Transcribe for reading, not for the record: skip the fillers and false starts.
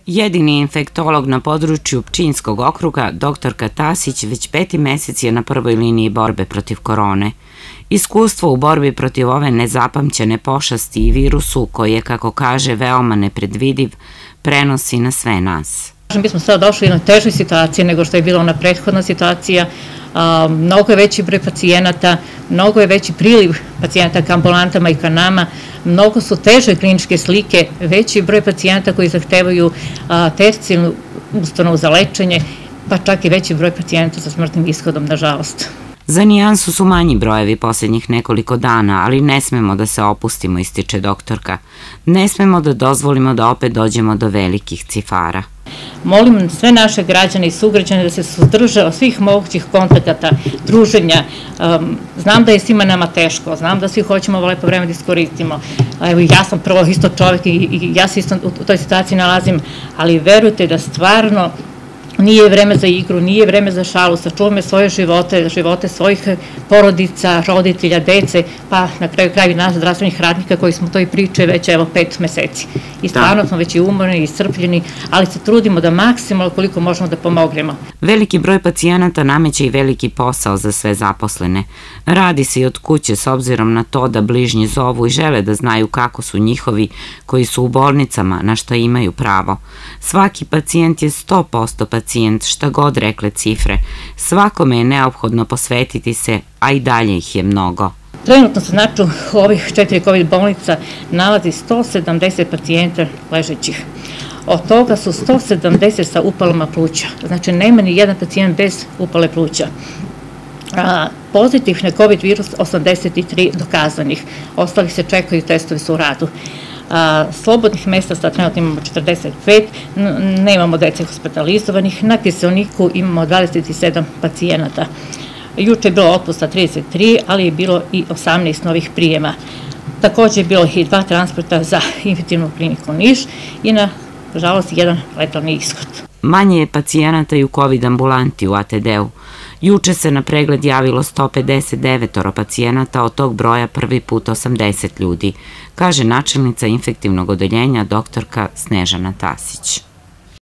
Jedini infektolog na području Pčinjskog okruga, doktorka Tasić, već 5. mesec je na prvoj liniji borbe protiv korone. Iskustvo u borbi protiv ove nezapamćene pošasti i virusu, koji je, kako kaže, veoma nepredvidiv, prenosi na sve nas. Mi smo sada došli u jednoj težoj situaciji nego što je bila ona prethodna situacija. Mnogo je veći broj pacijenata, mnogo je veći priliv pacijenata ka ambulantama i ka nama, mnogo su teže kliničke slike, veći broj pacijenata koji zahtevaju tercijalnu ustanovu za lečenje, pa čak i veći broj pacijenata sa smrtnim ishodom, nažalost. Za nijansu su manji brojevi posljednjih nekoliko dana, ali ne smemo da se opustimo, ističe doktorka. Ne smemo da dozvolimo da opet dođemo do velikih cifara. Molim sve naše građane i sugrađane da se suzdrže od svih mogućih kontakata, druženja. Znam da je svima nama teško, znam da svi hoćemo ovo lepo vreme da iskoristimo. Evo, ja sam prvo isto čovjek i ja se isto u toj situaciji nalazim, ali verujte da stvarno nije vreme za igru, nije vreme za šalu, sačuvame svoje živote, živote svojih porodica, roditelja, dece, pa na kraju nas zdravstvenih radnika koji smo to i priče već evo 5 meseci. I stvarno smo već i umorni i iscrpljeni, ali se trudimo da maksimalno koliko možemo da pomognemo. Veliki broj pacijenata nameće i veliki posao za sve zaposlene. Radi se i od kuće s obzirom na to da bližnji zovu i žele da znaju kako su njihovi koji su u bolnicama, na što imaju pravo. Svaki pacijent je 100% pacijent, šta god rekle cifre. Svakome je neophodno posvetiti se, a i dalje ih je mnogo. Trenutno se znači u ovih 4 COVID bolnica nalazi 170 pacijenta ležećih. Od toga su 170 sa upalama pluća. Znači nema ni jedan pacijent bez upale pluća. Pozitiv na COVID virus 83 dokazanih. Ostali se čekaju, testovi su u radu. Slobodnih mesta sad trenutno imamo 45, nemamo dece hospitalizovanih, na kiseoniku imamo 27 pacijenata. Juče je bilo otpusta 33, ali je bilo i 18 novih prijema. Također je bilo i 2 transporta za infektivnu kliniku Niš i nažalost jedan letalni ishod. Manje je pacijenata i u COVID ambulanti u ATD-u. Juče se na pregled javilo 159 pacijenata, od tog broja prvi put 80 ljudi, kaže načelnica infektivnog odeljenja doktorka Snežana Tasić.